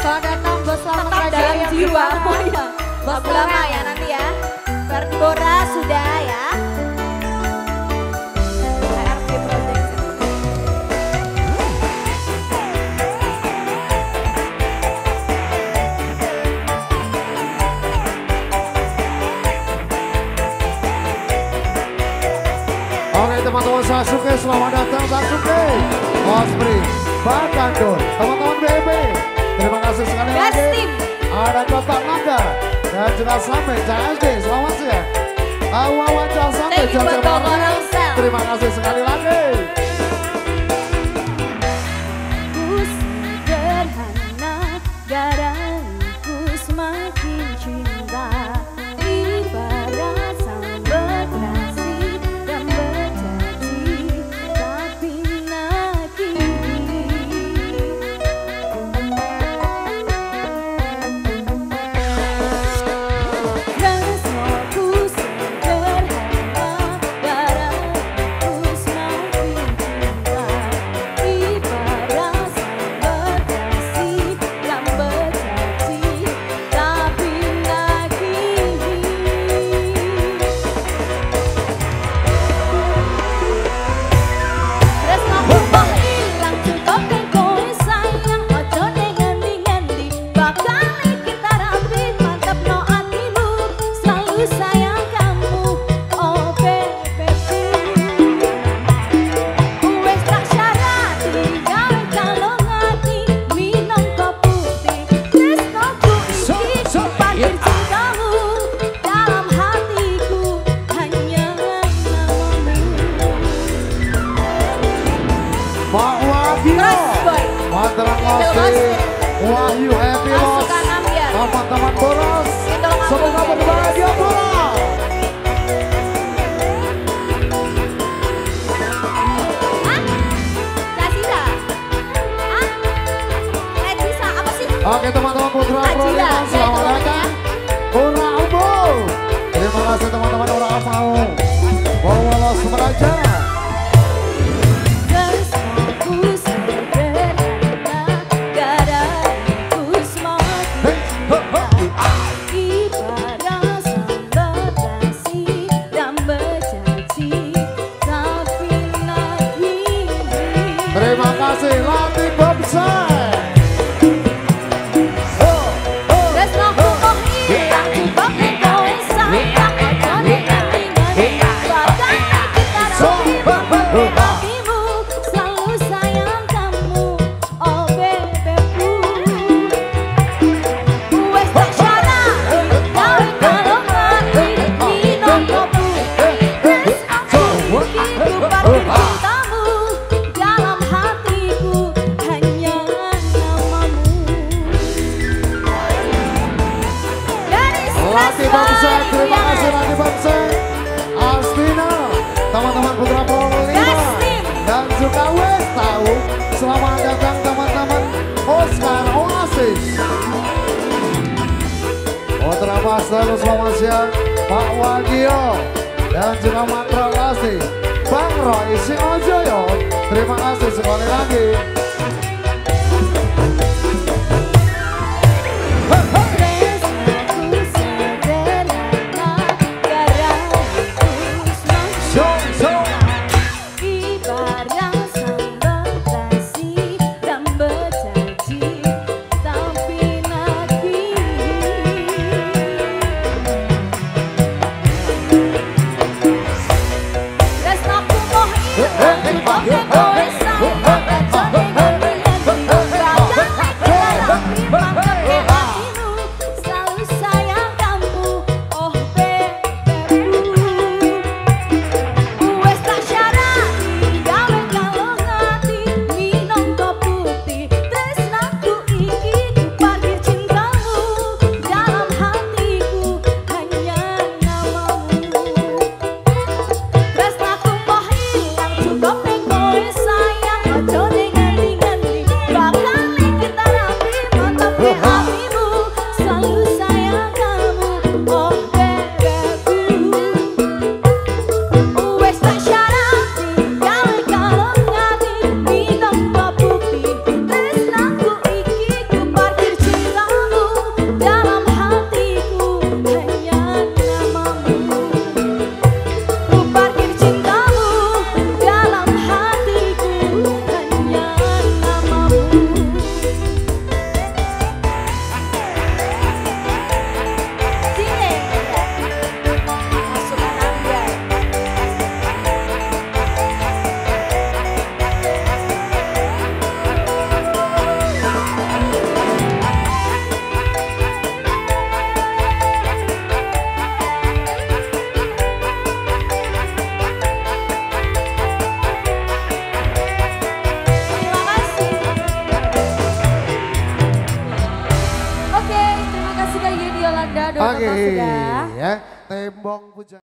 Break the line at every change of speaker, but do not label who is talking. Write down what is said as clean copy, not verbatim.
Selamat datang bos lama
Tetap dalam
yang
jiwa.
Oh iya. Bos
Lagu lama
lama
ya nanti ya. Bora sudah ya. ARP Project.
Oke teman-teman Sasuke, selamat datang Sasuke, Osprey, Bang Kandor, teman-teman BB. Terima kasih sekali
Gas
lagi.
Team.
Ada Bapak Mangga dan juga sampai CSD, selamat siang. Wawan sampai
Thank you buat
Jawa
orang sel.
Terima kasih sekali lagi.
Ku sederhana, daraku semakin cinta. Ibarat sang berkreasi dan berjanji, tapi nakini. Resmoku sederhana, daraku semakin cinta. Ibarat sang berkreasi dan berjanji, tapi nakini. Tresnaku kok ilang cukup kan kowe sayang ojo ngendi-ngendi bakal kita rapi mantap no atimu selalu sayang kamu oh babyku wes tak syarati gawe kalau ngati minum kopi putih tresnaku iki panggil cintamu dalam hatiku hanya namamu.
Pak Wahyu,
Terus, boy.
Manteran
Itu
Osprey,
Osprey.
Wahyu Happy Loss,
Pasukan ambiar.
teman-teman Boros,
Itu
semoga
ambiar.
berbahagia pula.
Hah? Nazira? Hah? Edisa apa sih?
Oke teman-teman Putra
Najila,
Proliman,
saya
selamat
tolong
datang. Ura Umbu. Terima kasih teman-teman Ura Amau. Bawa Semeraja.
Resmoku sederhana, daraku semakin cinta. Ibarat sang berkreasi dan berjanji, tapi nakini.
Terima kasih Latif Bonsai.
Tresnaku kok ilang cukup nek kowe sayang ojo ngendi-ngendi bakal kita rapi mantap hatimu selalu sayang kamu oh babyku wes tak syarati gawe kalau ngati minum kopi tresnaku iki parkir cintamu dalam hatiku hanya namamu.
Latif Bonsai, terima kasih Latif Bonsai. Astina, teman-teman Putra Proliman.
Gas Team.
Dan juga Wes tahu. Selamat datang teman-teman Oscar Oasis. Putra Pastor, selamat siang. Pak Wagio dan juga Mantra Lasi. Bang Roy Singojoyo, terima kasih sekali lagi.
Tresnaku sederhana, daraku semakin ibarat sang berkreasi dan berjanji, tapi nakini. Tresnaku kok ilang cukup nek kowe sayang ojo ngendi-ngendi
Rembong Puja.